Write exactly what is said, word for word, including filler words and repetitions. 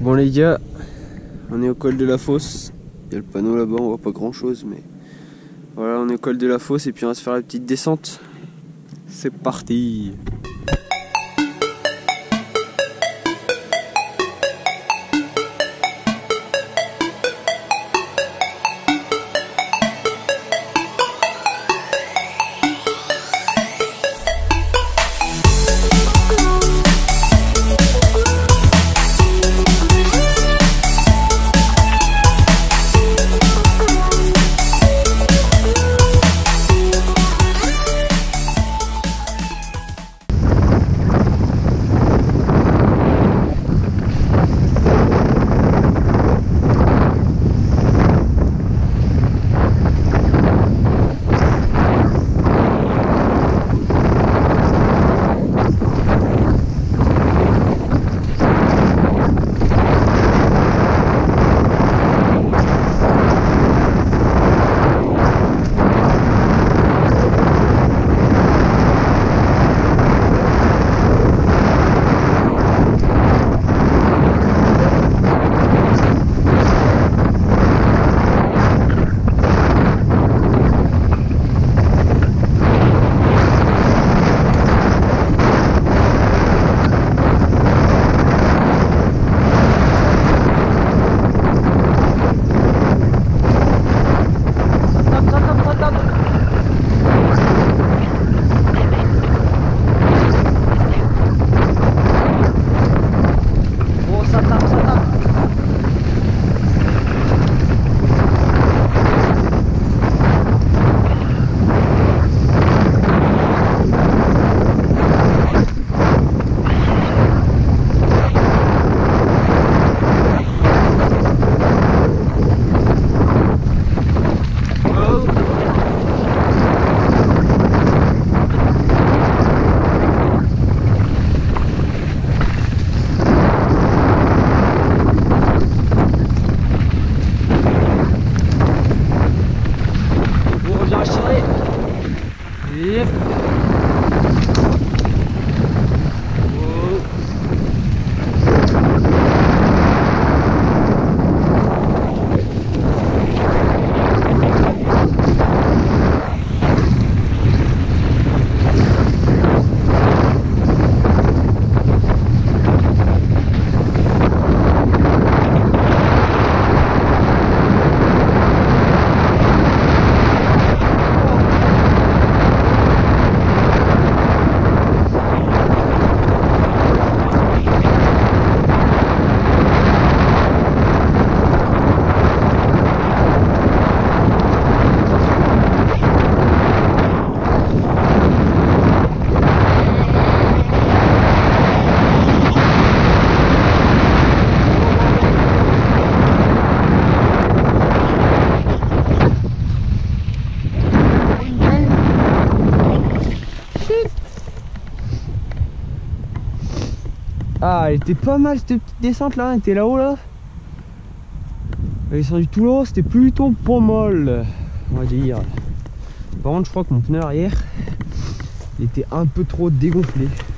Bon les gars, on est au col de la fosse. Il y a le panneau là-bas, on voit pas grand chose, mais voilà, on est au col de la fosse et puis on va se faire la petite descente. C'est parti. Ah, elle était pas mal cette petite descente là, elle était là-haut là. Elle est descendue tout là-haut, c'était plutôt pas mal, on va dire. Par contre, je crois que mon pneu arrière, il était un peu trop dégonflé.